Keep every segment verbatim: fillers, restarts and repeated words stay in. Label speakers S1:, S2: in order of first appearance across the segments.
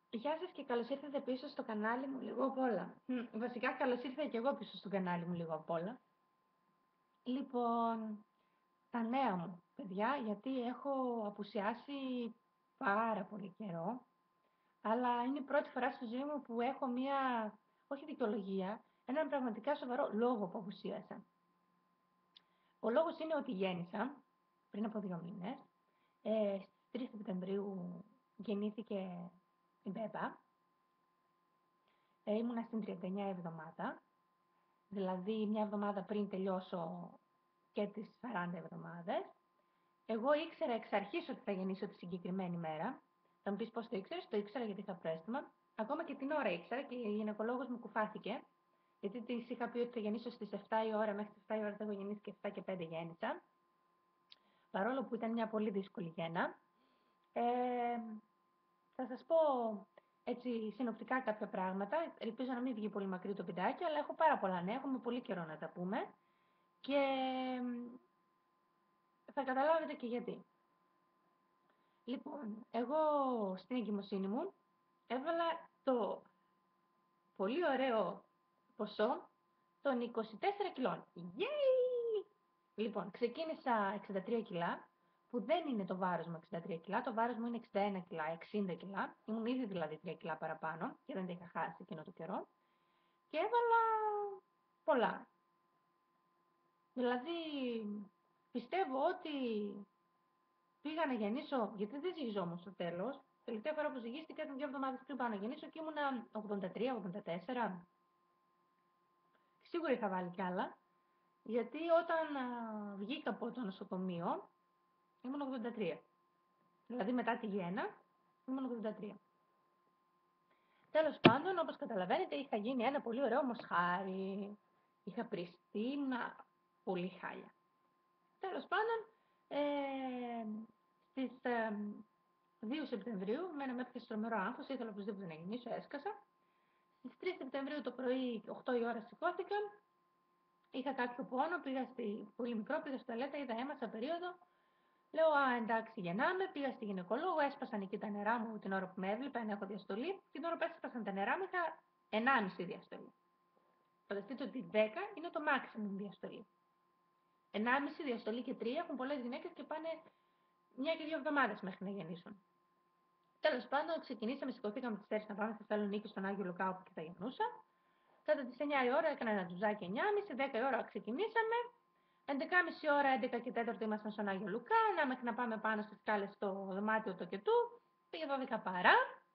S1: Γεια σας και καλώς ήρθατε πίσω στο κανάλι μου λίγο απ' όλα. Μ, Βασικά καλώς ήρθα και εγώ πίσω στο κανάλι μου λίγο απ' όλα. Λοιπόν, τα νέα μου, παιδιά, γιατί έχω απουσιάσει πάρα πολύ καιρό, αλλά είναι η πρώτη φορά στη ζωή μου που έχω μία, όχι δικαιολογία, έναν πραγματικά σοβαρό λόγο που απουσίασα. Ο λόγος είναι ότι γέννησα πριν από δύο μήνες. Ε, στις τρεις Σεπτεμβρίου γεννήθηκε η Μπέμπα. Ε, ήμουνα στην τριάντα εννιά εβδομάδα. Δηλαδή μια εβδομάδα πριν τελειώσω και τις σαράντα εβδομάδες. Εγώ ήξερα εξ αρχής ότι θα γεννήσω τη συγκεκριμένη μέρα. Θα μου πεις πώς το ήξερες, το ήξερα γιατί είχα πρόστιμα. Ακόμα και την ώρα ήξερα και η γυναικολόγος μου κουφάθηκε. Γιατί της είχα πει ότι θα γεννήσω στις επτά η ώρα, μέχρι τις επτά η ώρα θα έχω γεννήσει και επτά και πέντε γέννησα. Παρόλο που ήταν μια πολύ δύσκολη γέννα. Ε, θα σας πω έτσι συνοπτικά κάποια πράγματα. Ελπίζω να μην βγει πολύ μακρύ το βιντεάκι, αλλά έχω πάρα πολλά νέα, έχουμε πολύ καιρό να τα πούμε. Και θα καταλάβετε και γιατί. Λοιπόν, εγώ στην εγκυμοσύνη μου έβαλα το πολύ ωραίο ποσό των είκοσι τέσσερα κιλών. Yay! Λοιπόν, ξεκίνησα εξήντα τρία κιλά, που δεν είναι το βάρος μου εξήντα τρία κιλά, το βάρος μου είναι εξήντα ένα κιλά, εξήντα κιλά. Ήμουν ήδη δηλαδή τρία κιλά παραπάνω και δεν τα είχα χάσει εκείνο το καιρό. Και έβαλα πολλά. Δηλαδή, πιστεύω ότι πήγα να γεννήσω, γιατί δεν ζυγιζόμουν στο τέλος. Τελευταία φορά που ζυγίστηκα ήταν δύο εβδομάδες πριν πάω να γεννήσω και ήμουνα ογδόντα τρία ογδόντα τέσσερα. Σίγουρα είχα βάλει κι άλλα, γιατί όταν α, βγήκα από το νοσοκομείο ήμουν ογδόντα τρία. Δηλαδή μετά τη γέννα ήμουν ογδόντα τρία. Τέλος πάντων, όπως καταλαβαίνετε, είχα γίνει ένα πολύ ωραίο μοσχάρι. Είχα πριστεί, ήμουνα πολύ χάλια. Τέλος πάντων, ε, στις ε, δύο Σεπτεμβρίου, μένα με έπιασε τρομερό άγχος, ήθελα οπωσδήποτε να γεννήσω, έσκασα. Στις τρεις Σεπτεμβρίου το πρωί, οκτώ η ώρα σηκώθηκα, είχα κάποιο πόνο, πήγα στη, πολύ μικρό, πήγα στο τουαλέτα, είδα αίμα σαν περίοδο. Λέω, α, εντάξει, γεννάμε, πήγα στη γυναικολόγο, έσπασαν εκεί τα νερά μου την ώρα που με έβλεπε, αν έχω διαστολή. Την ώρα που έσπασαν τα νερά μου είχα ενάμιση διαστολή. Φανταστείτε ότι δέκα είναι το maximum διαστολή. ενάμιση διαστολή και τρία έχουν πολλές γυναίκες και πάνε μια και δύο εβδομάδες μέχρι να γεννήσουν. Τέλος πάντων, ξεκινήσαμε, σηκωθήκαμε τις τέσσερις να πάμε στη Θεσσαλονίκη στον Άγιο Λουκά όπου και θα γεννούσα. Κατά τις εννιά η ώρα έκανα ένα τζουζάκι εννιά και μισή, δέκα η ώρα ξεκινήσαμε. έντεκα και μισή ώρα, έντεκα και τέταρτο ήμασταν στον Άγιο Λουκά, να μέχρι να πάμε πάνω στις σκάλες στο δωμάτιο το κετού. Πήγε δώδεκα παρά.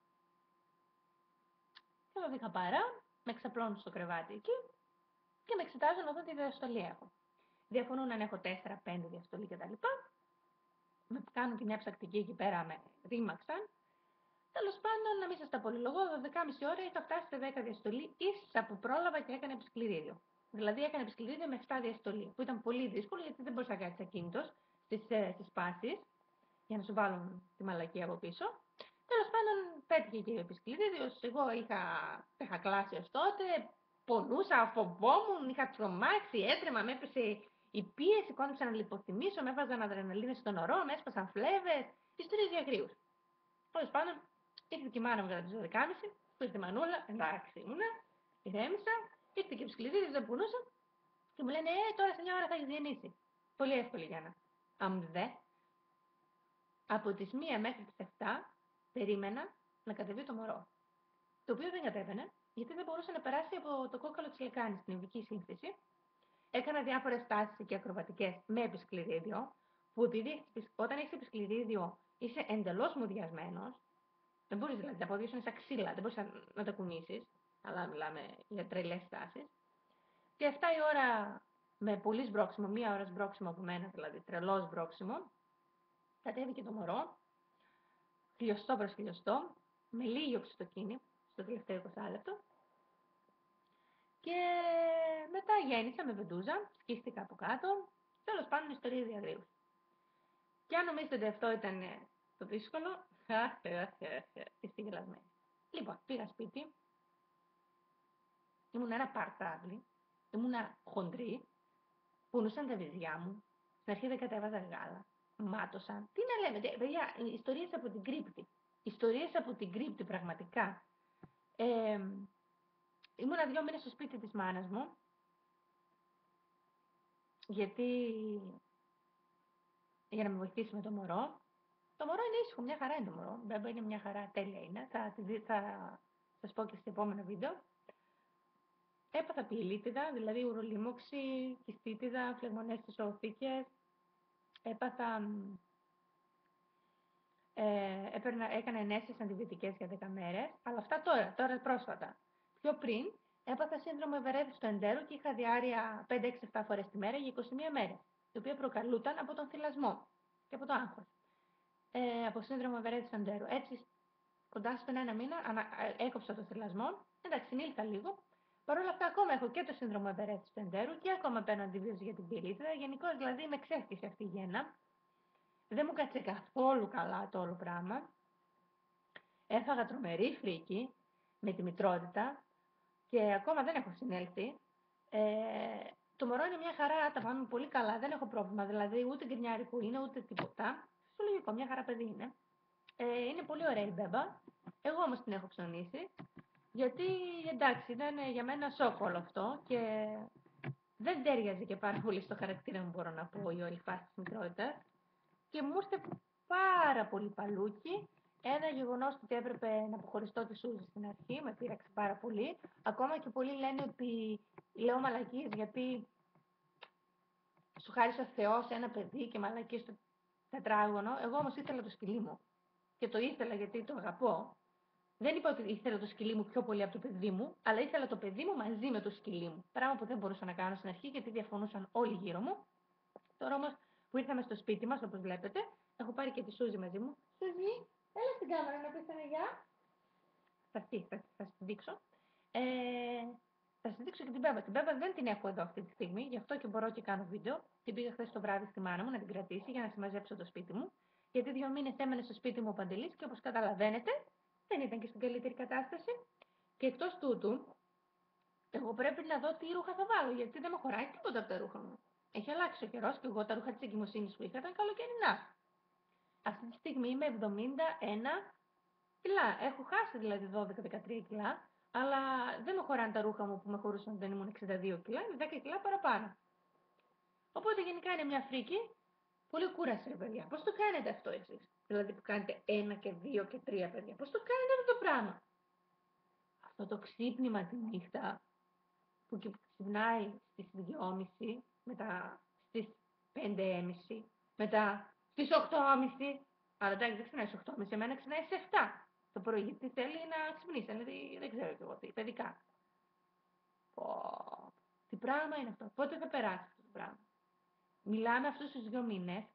S1: Και δώδεκα παρά, με ξαπλώνουν στο κρεβάτι εκεί και με εξετάζουν να δω τι διαστολή έχω. Διαφωνούν αν έχω τέσσερα πέντε διαστολή κτλ. Με κάνουν και μια ψακτική εκεί πέρα, με ρήμαξαν. Τέλος πάντων, να μην σας τα πολυλογώ, δώδεκα και μισή ώρα είχα φτάσει σε δέκα διαστολή, ίσα που πρόλαβα και έκανε επισκληρίδιο. Δηλαδή έκανε επισκληρίδιο με επτά διαστολή, που ήταν πολύ δύσκολο γιατί δεν μπορούσα να κάτσει ακίνητος στις, στις πάσεις, για να σου βάλουν τη μαλακία από πίσω. Τέλος πάντων, πέτυχε και η επισκληρίδιο. Εγώ είχα, είχα κλάσει ως τότε, πονούσα, φοβόμουν, είχα τρομάξει, έτρεμα, με έπεσε η πίεση, κόντυψα να λιποθυμήσω, με έβαζαν αδρεναλίνες στον ορό, με έσπασαν φλέβες, ιστορίες για αγρίους. Τέλος πάντων, ήρθε και η μάνα μου κατά τις δώδεκα και μισή, που ήρθε η μανούλα, εντάξει ήμουνα, ηρέμησα, ήρθε και ψυχλιδίδης, δεν πονούσα και μου λένε, ε, τώρα σε μια ώρα θα έχεις γεννήσει. Πολύ εύκολη Γιάννα. Αν δε, από τις μία μέχρι τις επτά περίμενα να κατεβεί το μωρό. Το οποίο δεν κατέβαινε, γιατί δεν μπορούσε να περάσει από το κόκαλο της λεκάνης στην ειδική σύνθεση. Έκανα διάφορες τάσεις και ακροβατικές με επισκληρίδιο, που επειδή όταν έχεις επισκληρίδιο είσαι εντελώς μουδιασμένος. Δεν μπορείς δηλαδή, τα πόδια σου είναι σαν ξύλα, δεν μπορείς να, να τα κουνήσεις, αλλά μιλάμε για τρελές τάσεις. Και εφτά η ώρα με πολύ σμπρόξιμο, μία ώρα σμπρόξιμο από μένα, δηλαδή τρελό σμπρόξιμο, κατέβηκε το μωρό, χιλιοστό προς χιλιοστό, με λίγη οξυτοκίνη, στο τελευταίο είκοσι λεπτό. Και μετά γέννησα με βεντούζα, σκίστηκα από κάτω, τέλος πάντων ιστορία διαγρύους. Και αν νομίζετε ότι αυτό ήταν το δύσκολο, είστε γελασμένοι. Λοιπόν, πήγα σπίτι, ήμουν ένα παρτάβλι, ήμουνα χοντρή, πούνουσαν τα βυζιά μου, στην αρχή δεν κατέβαζα γάλα, μάτωσαν. Τι να λέμε, παιδιά, ιστορίες από την κρύπτη. ιστορίες από την κρύπτη πραγματικά. Ε, ήμουνα δύο μήνες στο σπίτι της μάνας μου, γιατί για να με βοηθήσει με το μωρό. Το μωρό είναι ήσυχο, μια χαρά είναι το μωρό. Μπέμπα είναι μια χαρά, τέλεια είναι. Θα, θα, θα σας πω και στο επόμενο βίντεο. Έπαθα πυελίτιδα, δηλαδή ουρολίμωξη, κιστίτιδα, φλεγμονές στις οθήκες. Έπαθα, ε, έπαιρνα, έκανα ενέσεις αντιβιωτικές για δέκα μέρες, αλλά αυτά τώρα, τώρα πρόσφατα. Πιο πριν, έπαθα σύνδρομο ευερέθησης του εντέρου και είχα διάρρεια πέντε έξι επτά φορές τη μέρα για είκοσι μία μέρες, η οποία προκαλούταν από τον θυλασμό και από το άγχος. Ε, από σύνδρομο ευερέθησης του εντέρου. Έτσι, κοντά στον ένα μήνα, ανα, έκοψα το θυλασμό, εντάξει, συνήλθα λίγο. Παρ' όλα αυτά, ακόμα έχω και το σύνδρομο ευερέθησης του εντέρου και ακόμα παίρνω αντιβίωση για την πυελίτιδα. Γενικώς, δηλαδή, με ξέφτισε αυτή η γέννα. Δεν μου κάτσε καθόλου καλά το όλο πράγμα. Έφαγα τρομερή φρίκη με τη μητρότητα και ακόμα δεν έχω συνέλθει. Ε, το μωρό είναι μια χαρά, τα πάμε πολύ καλά, δεν έχω πρόβλημα. Δηλαδή, ούτε γκρινιάρικο είναι, ούτε τίποτα. Φυσιολογικό, μια χαρά παιδί είναι. Ε, είναι πολύ ωραία η μπέμπα. Εγώ όμως την έχω ψωνίσει. Γιατί εντάξει, ήταν για μένα σοκ όλο αυτό και δεν τέριαζε και πάρα πολύ στο χαρακτήρα μου, μπορώ να πω, η όλη φάση της μητρότητας. Και μου ήρθε πάρα πολύ παλούκι. Ένα γεγονός ότι έπρεπε να αποχωριστώ τη Σούζη στην αρχή, με πείραξε πάρα πολύ. Ακόμα και πολλοί λένε ότι λέω μαλακίες γιατί σου χάρισε ο Θεός ένα παιδί και μαλακίες στο τετράγωνο. Εγώ όμως ήθελα το σκυλί μου. Και το ήθελα γιατί το αγαπώ. Δεν είπα ότι ήθελα το σκυλί μου πιο πολύ από το παιδί μου, αλλά ήθελα το παιδί μου μαζί με το σκυλί μου. Πράγμα που δεν μπορούσα να κάνω στην αρχή γιατί διαφωνούσαν όλοι γύρω μου. Τώρα όμως που ήρθαμε στο σπίτι μας, όπως βλέπετε, έχω πάρει και τη Σούζη μαζί μου. Σούζη, έλα στην κάμερα να πεις ένα γεια. Θα έρθει, θα, θα σας δείξω. Ε, θα σας δείξω και την Μπέμπα. Την Μπέμπα δεν την έχω εδώ αυτή τη στιγμή, γι' αυτό και μπορώ και κάνω βίντεο. Την πήγα χθες το βράδυ στη μάνα μου να την κρατήσει για να συμμαζέψω το σπίτι μου. Γιατί δύο μήνες έμενε στο σπίτι μου ο Παντελής και όπως καταλαβαίνετε, δεν ήταν και στην καλύτερη κατάσταση. Και εκτός τούτου, εγώ πρέπει να δω τι ρούχα θα βάλω, γιατί δεν με χωράει τίποτα από τα ρούχα μου. Έχει αλλάξει ο καιρός και εγώ τα ρούχα της εγκυμοσύνης που είχα ήταν καλοκαιρινά. Αυτή τη στιγμή είμαι εβδομήντα ένα κιλά. Έχω χάσει δηλαδή δώδεκα με δεκατρία κιλά, αλλά δεν με χωράνε τα ρούχα μου που με χωρούσαν όταν ήμουν εξήντα δύο κιλά, είναι δέκα κιλά παραπάνω. Οπότε γενικά είναι μια φρίκη. Πολύ κούραση, ρε παιδιά. Πώς το κάνετε αυτό εσείς? Δηλαδή που κάνετε ένα και δύο και τρία παιδιά. Πώς το κάνετε αυτό το πράγμα? Αυτό το ξύπνημα τη νύχτα που ξυπνάει στις δυόμιση, μετά στις πέντε και μισή, μετά στις οκτώ και μισή. Αλλά εντάξει, δεν ξυπνάει στις οκτώ και μισή, εμένα ξυπνάει στις επτά το πρωί, γιατί θέλει να ξυπνήσει, δηλαδή δεν ξέρω κι εγώ τι, παιδικά. Πω, τι πράγμα είναι αυτό, πότε θα περάσει αυτό το πράγμα? Μιλάμε αυτούς τους δύο μήνες,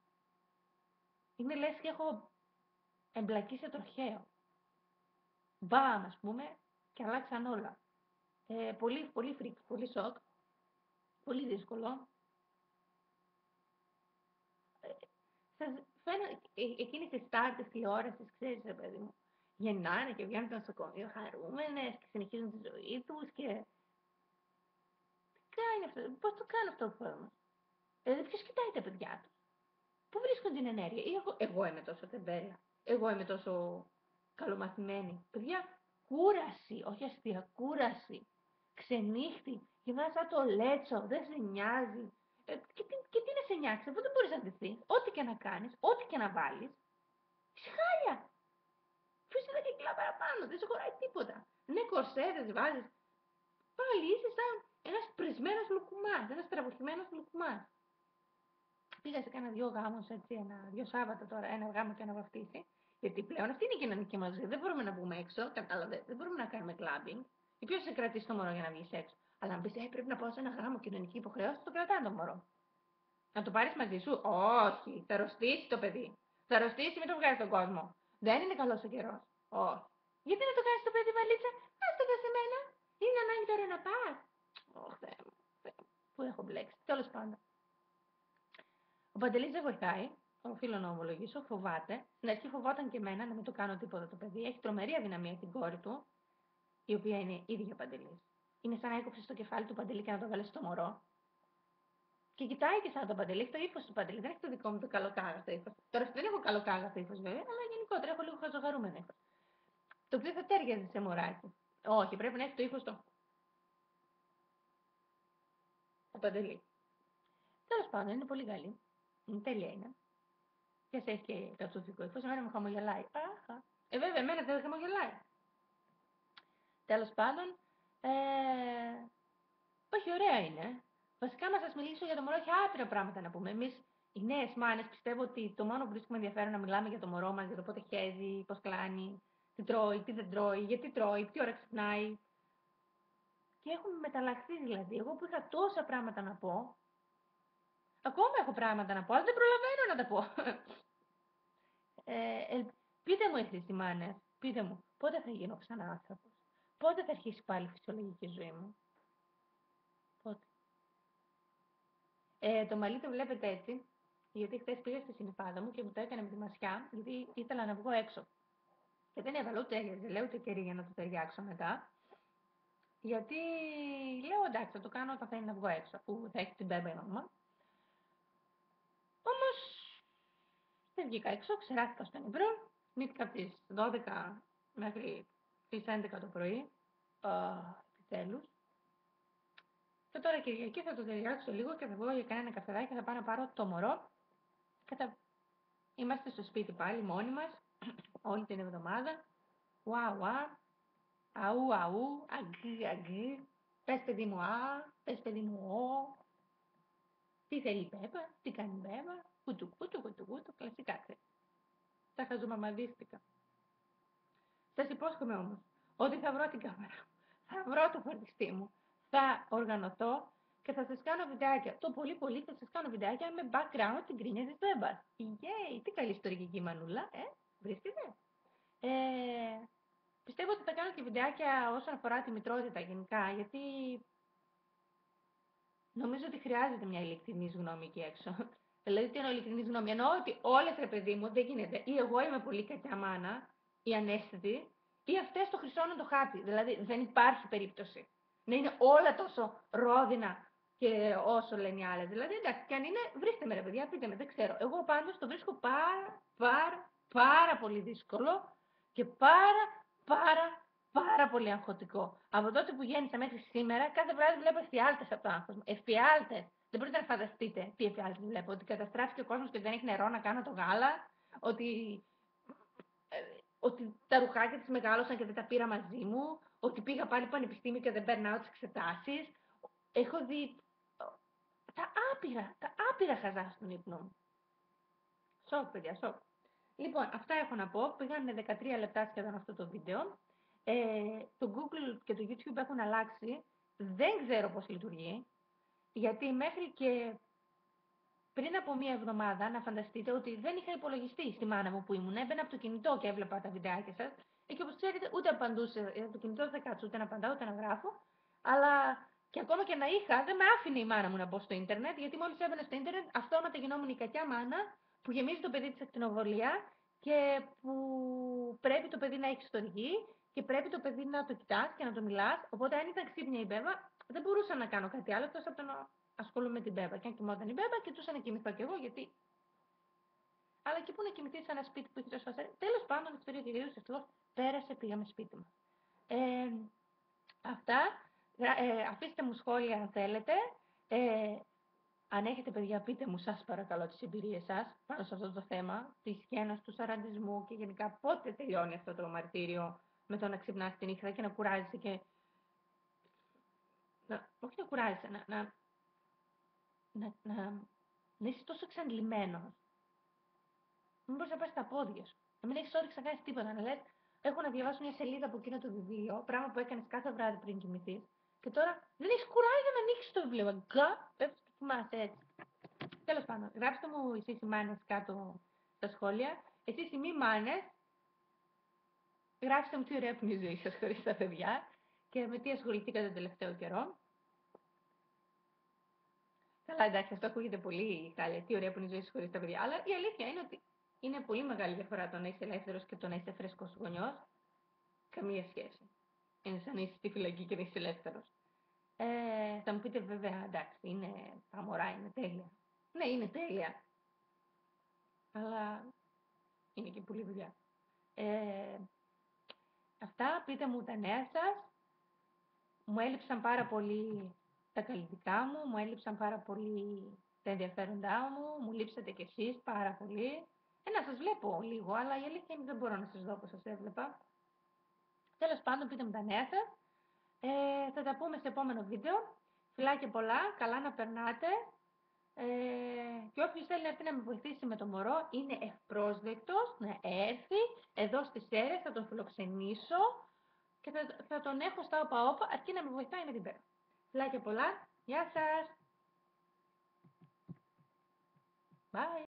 S1: είναι λες και έχω εμπλακεί σε τροχαίο. Μπαμ, ας πούμε, και αλλάξαν όλα. Ε, πολύ, πολύ φρικ, πολύ σοκ, πολύ δύσκολο. Σας φαίνεται εκείνες τις στάρ της τηλεόρασης, ξέρεις ρε παιδί μου, γεννάνε και βγαίνουν στο νοσοκομείο χαρούμενες και συνεχίζουν τη ζωή τους και... Τι κάνει αυτό, πώς το κάνει αυτό ο κόσμος? Δηλαδή ποιος κοιτάει τα παιδιά του? Πού βρίσκουν την ενέργεια? Ή εγώ, εγώ είμαι τόσο τεμπέλα, εγώ είμαι τόσο καλομαθημένη. Παιδιά, κούραση, όχι αστεία, κούραση. Ξενύχτη, γυρνάς σαν το λέτσο, δεν σε νοιάζει. Ε, και, τι, και τι να σε νοιάξει, αφού δεν μπορείς να ντυθείς, ό,τι και να κάνεις, ό,τι και να βάλεις, είσαι χάλια. Ποιος είναι δέκα κιλά παραπάνω, δεν σε χωράει τίποτα. Ναι, κορσέδες βάζεις, πάλι είσαι σαν ένας πρισμένος λουκουμάς, ένας τραβοχημένος λουκουμάς. Πήγα σε κάνα δυο γάμους, έτσι, ένα, δυο Σάββατα τώρα, ένα γάμο και ένα βαφτίσι. Γιατί πλέον αυτή είναι η κοινωνική μας ζωή. Δεν μπορούμε να βγούμε έξω, κατάλαβε. Δεν μπορούμε να κάνουμε κλάμπινγκ. Ή ποιος σε κρατήσει το μωρό για να βγεις έξω? Αλλά αν πεις, ε, πρέπει να πάω σε ένα γάμο, κοινωνική υποχρέωση, το κρατάνε το μωρό. Να το πάρεις μαζί σου? Όχι, θα αρρωστήσει το παιδί. Θα αρρωστήσει, μην το βγάζει στον κόσμο. Δεν είναι καλός ο καιρός. Όχι. Γιατί να το κάνεις το παιδί βαλίτσα? Άστο το σε μένα. Είναι ανάγκη τώρα να πας? Ω, Θεέ μου, Θεέ μου. Πού έχω μπλέξει. Τέλος πάντων. Ο Παντελής δεν βοηθάει. Οφείλω να ομολογήσω, φοβάται. Στην αρχή φοβόταν και εμένα να μην το κάνω τίποτα το παιδί. Έχει τρομερή αδυναμία την κόρη του, η οποία είναι ίδια Παντελής. Είναι σαν να έκοψε στο κεφάλι του Παντελή και να το βάλει στο μωρό. Και κοιτάει και σαν τον Παντελή, έχει το ύφος του Παντελή. Δεν έχει το δικό μου το καλοκάγαστο ύφος. Τώρα δεν έχω καλοκάγαστο ύφος βέβαια, αλλά γενικότερα έχω λίγο χαζοχαρούμενο ύφος. Το οποίο θα τέριαζε σε μωράκι. Όχι, πρέπει να έχει το ύφος το. Ο Παντελή. Τέλος πάντων, είναι πολύ καλή. Είναι τέλεια είναι. Και σε έχει και το αυτοθικό ύφος. Εμένα μου χαμογελάει. Αχα. Ε, βέβαια, εμένα δεν χαμογελάει. Τέλος πάντων, ε... όχι, ωραία είναι. Βασικά, να σας μιλήσω για το μωρό, έχει άπειρα πράγματα να πούμε. Εμείς, οι νέες μάνες, πιστεύω ότι το μόνο που βρίσκουμε ενδιαφέρον να μιλάμε για το μωρό μας, για το πότε χέζει, πώς κλάνει, τι τρώει, τι δεν τρώει, γιατί τρώει, τι ώρα ξυπνάει. Και έχουμε μεταλλαχθεί δηλαδή. Εγώ που είχα τόσα πράγματα να πω, ακόμα έχω πράγματα να πω, αλλά δεν προλαβαίνω να τα πω. Ε, ε, πείτε μου εσείς οι μάνες, πείτε μου, πότε θα γίνω ξανά άνθρωπος, πότε θα αρχίσει πάλι η φυσιολογική ζωή μου, πότε. Ε, το μαλλί το βλέπετε έτσι, γιατί χθες πήγα στη συνυφάδα μου και μου το έκανε με τη μασιά, γιατί ήθελα να βγω έξω. Και δεν έβαλα ούτε γελέ, ούτε κερί για να το ταιριάξω μετά. Γιατί λέω εντάξει, θα το κάνω όταν θα είναι να βγω έξω, αφού θα έχει την μπέμπα η μαμά. Όμως δεν βγήκα έξω, ξεράθηκα στον Ημπρό, νύχτηκα από τις δώδεκα μέχρι τις έντεκα το πρωί, επιτέλους. Και τώρα Κυριακή θα το ταιριάξω λίγο και θα βγω για κανένα καφεδάκι και θα πάω να πάρω το μωρό. Και θα είμαστε στο σπίτι πάλι μόνοι μας, όλη την εβδομάδα. Ουα, ουα, αού, αού, αγκί, αγκί. Πες παιδί μου α, πες παιδί μου ο. Τι θέλει η Πέπα, τι κάνει η Πέπα, κουτου, κουτου, κουτου, κουτου, κλασικά ξέρει. Τα χαζομαμαδίστηκα. Σας υπόσχομαι όμως ότι θα βρω την κάμερα, θα βρω το φορτιστή μου, θα οργανωθώ και θα σας κάνω βιντεάκια. Το πολύ πολύ θα σας κάνω βιντεάκια με background την κρίνια της Μπέμπας. Yay, τι καλή ιστορική μανούλα, ε, βρίσκεται. Ε, πιστεύω ότι θα κάνω και βιντεάκια όσον αφορά τη μητρότητα γενικά, γιατί νομίζω ότι χρειάζεται μια ειλικρινής γνώμη εκεί έξω. Δηλαδή, τι εννοώ ειλικρινής γνώμη, εννοώ ότι όλες ρε παιδί μου δεν γίνεται. Ή εγώ είμαι πολύ κακιά μάνα, ή ανέστητη, ή αυτές το χρυσώνουν το χάπι. Δηλαδή, δεν υπάρχει περίπτωση να είναι όλα τόσο ρόδινα και όσο λένε οι άλλες. Δηλαδή, εντάξει, και αν είναι, βρίστε με ρε παιδιά, πείτε με, δεν ξέρω. Εγώ πάντως το βρίσκω πάρα, πάρα, πάρα πολύ δύσκολο και πάρα, πάρα, πάρα πολύ αγχωτικό. Από τότε που γέννησα μέχρι σήμερα, κάθε βράδυ βλέπω εφιάλτες από το άγχος μου. Εφιάλτες. Δεν μπορείτε να φανταστείτε τι εφιάλτες βλέπω. Ότι καταστράφηκε ο κόσμος και δεν έχει νερό να κάνω το γάλα. Ότι, ε, ότι τα ρουχάκια της μεγάλωσαν και δεν τα πήρα μαζί μου. Ότι πήγα πάλι πανεπιστήμιο και δεν περνάω τις εξετάσεις. Έχω δει ε, τα άπειρα, τα άπειρα χαζά στον ύπνο μου. Σοκ, παιδιά, σοκ. Λοιπόν, αυτά έχω να πω. Πήγανε δεκατρία λεπτά σχεδόν αυτό το βίντεο. Ε, το Google και το YouTube έχουν αλλάξει. Δεν ξέρω πώς λειτουργεί. Γιατί μέχρι και πριν από μία εβδομάδα, να φανταστείτε ότι δεν είχα υπολογιστή στη μάνα μου που ήμουν. Έμπαινα από το κινητό και έβλεπα τα βιντεάκια σας. Και όπως ξέρετε, ούτε απαντούσε. Το κινητό δεν θα κάτσω ούτε να απαντάω ούτε να γράφω. Αλλά και ακόμα και να είχα, δεν με άφηνε η μάνα μου να μπω στο ίντερνετ. Γιατί μόλις έμπαινα στο ίντερνετ, αυτόματα γινόμουν η κακιά μάνα που γεμίζει το παιδί της ακτινοβολία και που πρέπει το παιδί να έχει στοργή και πρέπει το παιδί να το κοιτάς και να το μιλάς. Οπότε, αν ήταν ξύπνια η Μπέβα, δεν μπορούσα να κάνω κάτι άλλο εκτός από το να ασχολούμαι με την Μπέβα. Και αν κοιμόταν η Μπέβα, κοιτούσα να κοιμηθώ κι εγώ, γιατί. Αλλά και πού να κοιμηθεί σε ένα σπίτι που έχει τόσο ασθένεια. Τέλος πάντων, η ιστορία κυρίως ευτυχώς πέρασε, πήγαμε σπίτι μας. Ε, αυτά. Ε, αφήστε μου σχόλια αν θέλετε. Ε, αν έχετε παιδιά, πείτε μου σας παρακαλώ τις εμπειρίες σας πάνω σε αυτό το θέμα της σκένας του σαραντισμού και γενικά πότε τελειώνει αυτό το μαρτύριο με το να ξυπνάς τη νύχτα και να κουράζεσαι και. Να, όχι να κουράζεσαι, να, να, να, να, να είσαι τόσο εξαντλημένος. Μην μπορείς να πας στα πόδια σου. Να μην έχεις όρεξη να κάνεις τίποτα. Να λες, έχω να διαβάσω μια σελίδα από εκείνο το βιβλίο, πράγμα που έκανες κάθε βράδυ πριν κοιμηθείς. Και τώρα δεν έχεις κουράγιο να ανοίξεις το βιβλίο. Γκά, πέφτεις και κοιμάσαι έτσι. Τέλος πάντων, γράψτε μου εσείς οι μάνες κάτω στα σχόλια. Εσείς οι μη μάνες, γράψτε μου τι ωραία που είναι η ζωή σας χωρίς τα παιδιά και με τι ασχοληθήκατε τον τελευταίο καιρό. Καλά, εντάξει, αυτό ακούγεται πολύ χάλια. Τι ωραία που είναι η ζωή σας χωρίς τα παιδιά. Αλλά η αλήθεια είναι ότι είναι πολύ μεγάλη διαφορά το να είσαι ελεύθερος και το να είσαι φρέσκος γονιός. Καμία σχέση. Είναι σαν να είσαι στη φυλακή και να είσαι ελεύθερος. Ε, θα μου πείτε βέβαια, εντάξει, είναι, τα μωρά είναι τέλεια. Ναι, είναι τέλεια, αλλά είναι και πολλή δουλειά. Ε, αυτά, πείτε μου τα νέα σας. Μου έλειψαν πάρα πολύ τα καλλιτικά μου, μου έλειψαν πάρα πολύ τα ενδιαφέροντά μου, μου λείψατε κι εσείς πάρα πολύ. Ε, να σας βλέπω λίγο, αλλά η αλήθεια είναι δεν μπορώ να σας δω όπως σας έβλεπα. Τέλος πάντων, πείτε μου τα νέα σας. Ε, θα τα πούμε στο επόμενο βίντεο. Φιλάκια πολλά, καλά να περνάτε. Ε, και όποιος θέλει να έρθει να με βοηθήσει με το μωρό είναι ευπρόσδεκτος να έρθει εδώ στις Σέρρες, θα τον φιλοξενήσω και θα, θα τον έχω στα όπα-όπα αρκεί να με βοηθάει με την πέρα. Φιλάκια πολλά, γεια σας! Bye!